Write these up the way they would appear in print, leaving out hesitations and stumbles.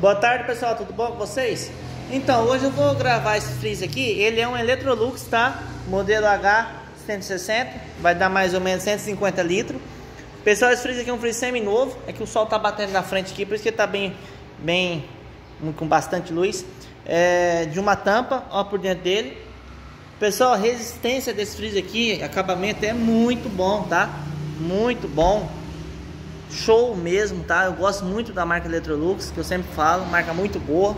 Boa tarde, pessoal, tudo bom com vocês? Então, hoje eu vou gravar esse freezer aqui. Ele é um Electrolux, tá? Modelo H160, vai dar mais ou menos 150 litros. Pessoal, esse freezer aqui é um freezer semi-novo. É que o sol tá batendo na frente aqui, por isso que ele tá bem com bastante luz. De uma tampa, ó, por dentro dele. Pessoal, a resistência desse freezer aqui, acabamento é muito bom, tá? Muito bom. Show mesmo, tá? Eu gosto muito da marca Electrolux, que eu sempre falo, marca muito boa.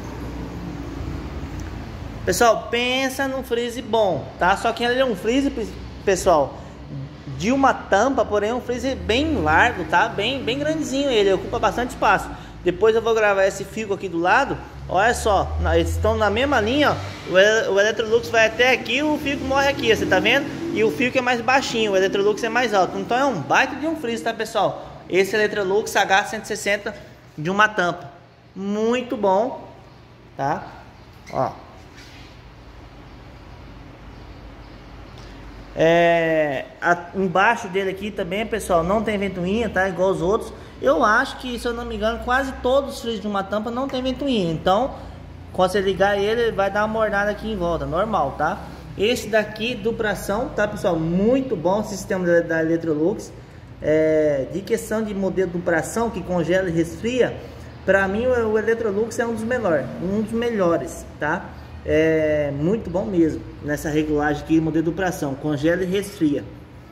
Pessoal, pensa num freezer bom, tá? Só que ele é um freezer, pessoal, de uma tampa, porém é um freezer bem largo, tá? Bem grandezinho ele, ocupa bastante espaço. Depois eu vou gravar esse fio aqui do lado. Olha só, eles estão na mesma linha, ó. O Electrolux vai até aqui, o fio morre aqui, você tá vendo? E o fio que é mais baixinho, o Electrolux é mais alto. Então é um baita de um freezer, tá, pessoal? Esse Electrolux H160 de uma tampa, muito bom, tá? Ó, embaixo dele aqui também, pessoal, não tem ventoinha, tá? Igual os outros. Eu acho que, se eu não me engano, quase todos os freezers de uma tampa não tem ventoinha. Então, quando você ligar ele vai dar uma mornada aqui em volta, normal, tá? Esse daqui, dupração, tá, pessoal? Muito bom o sistema da Electrolux. De questão de modelo de dupração que congela e resfria, para mim o Electrolux é um dos melhores, tá? Muito bom mesmo nessa regulagem aqui, modelo de dupração, congela e resfria.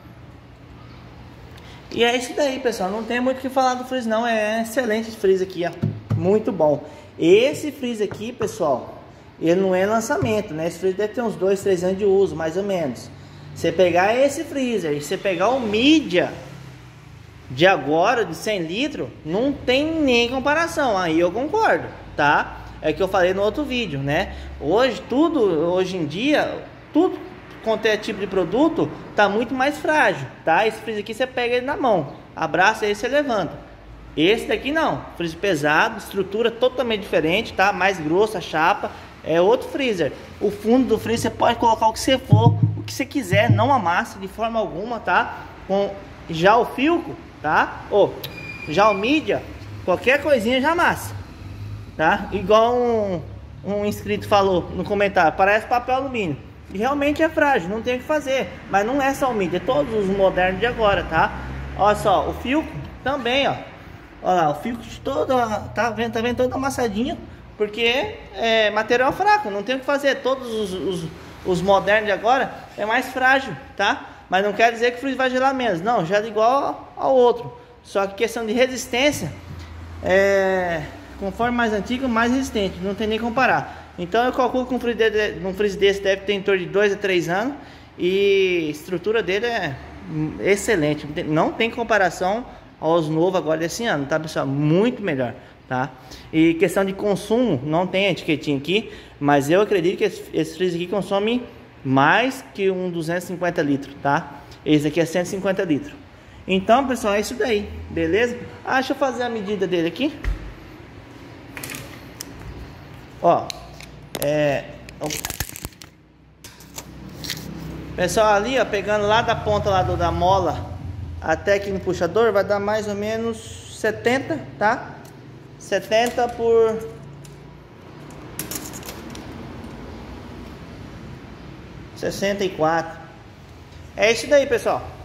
E é isso daí, pessoal, não tem muito o que falar do freezer não, é excelente esse freezer aqui, ó, muito bom. Esse freezer aqui, pessoal, ele não é lançamento, né? Esse freezer deve ter uns 2, 3 anos de uso, mais ou menos. Você pegar esse freezer e você pegar o Mídia de agora, de 100 litros, não tem nem comparação. Aí eu concordo, tá? É que eu falei no outro vídeo, né? Hoje em dia, tudo quanto é tipo de produto tá muito mais frágil, tá? Esse freezer aqui você pega ele na mão, abraça ele e você levanta. Esse daqui não, freezer pesado, estrutura totalmente diferente, tá? Mais grossa a chapa, é outro freezer. O fundo do freezer você pode colocar o que você for, o que você quiser, não amassa de forma alguma, tá? Já o Philco, tá? Já o Mídia, qualquer coisinha já amassa, tá? Igual um inscrito falou no comentário, parece papel alumínio. E realmente é frágil, não tem o que fazer. Mas não é só o Mídia, é todos os modernos de agora, tá? Olha só, o Philco também, ó. Olha lá, o Philco todo, tá vendo todo amassadinho, porque é material fraco, não tem o que fazer. Todos os modernos de agora é mais frágil, tá? Mas não quer dizer que o freezer vai gelar menos. Não, gela igual ao outro. Só que questão de resistência, conforme mais antigo, mais resistente. Não tem nem comparar. Então eu calculo que um freezer desse deve ter em torno de 2 a 3 anos. E a estrutura dele é excelente. Não tem comparação aos novos agora desse ano, tá, pessoal? Muito melhor, tá? E questão de consumo, não tem etiquetinha aqui. Mas eu acredito que esse freezer aqui consome mais que um 250 litros, tá? Esse aqui é 150 litros. Então, pessoal, é isso daí, beleza? Deixa eu fazer a medida dele aqui. Ó, pessoal, ali, ó, pegando lá da ponta lá da mola até aqui no puxador, vai dar mais ou menos 70, tá? 70 por 64. É isso daí, pessoal.